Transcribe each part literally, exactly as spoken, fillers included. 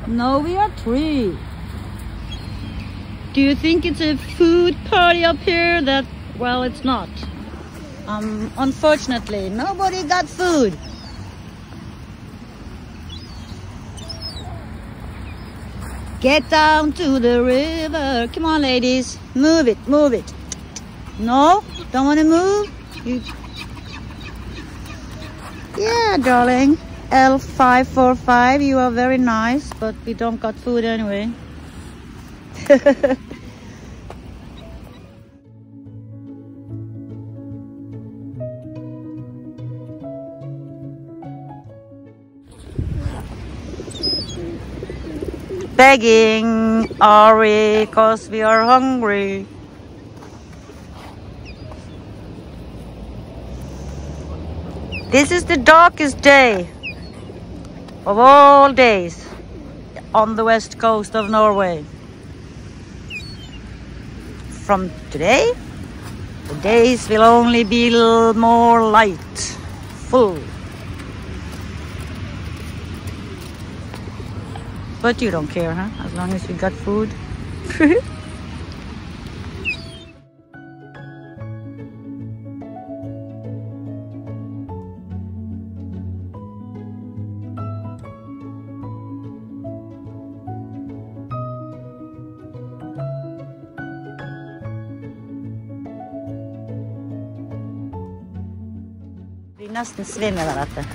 No, we are three. Do you think it's a food party up here? That, well, it's not. Um, unfortunately, nobody got food. Get down to the river. Come on, ladies. Move it, move it. No? Don't want to move? You... Yeah, darling. L five four five, you are very nice, but we don't got food anyway. Begging, Ari, cause we are hungry. This is the darkest day of all days on the west coast of Norway. From today, the days will only be a little more light, full. But you don't care, huh? As long as you got food. Vi nesten svimmel av dette.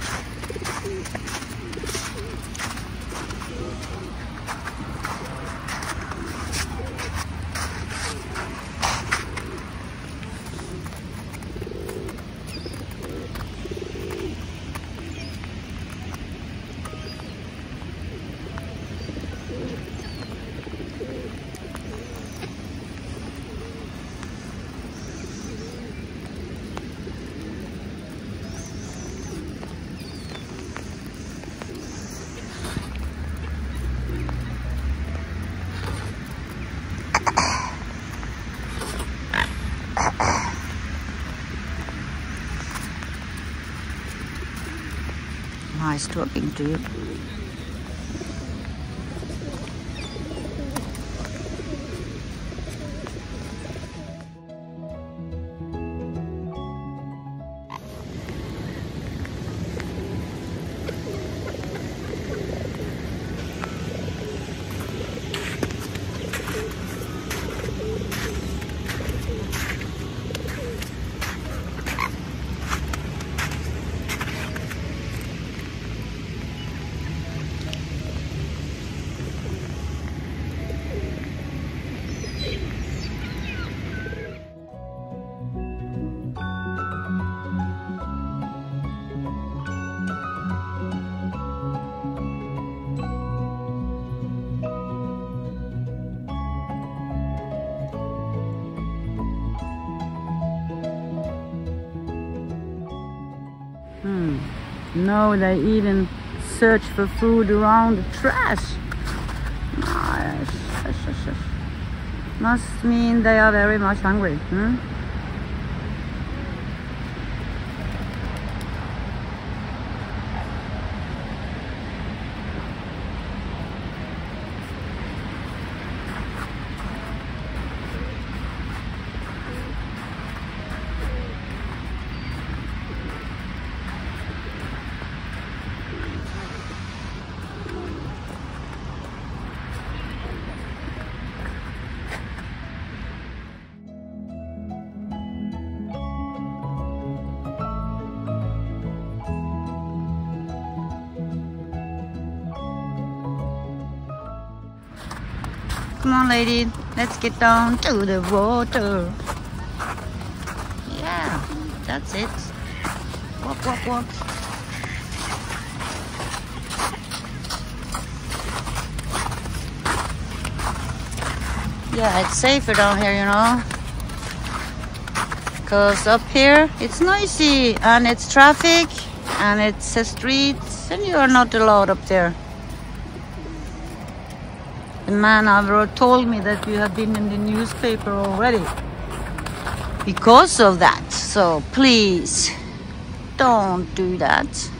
Nice talking to you. Hmm. No, they even search for food around the trash. Nice. Must mean they are very much hungry. Hmm? Come on, lady, let's get down to the water. Yeah, that's it. Walk, walk, walk. Yeah, it's safer down here, you know. Because up here, it's noisy and it's traffic and it's a street and you are not allowed up there. The man over told me that you have been in the newspaper already because of that. So please don't do that.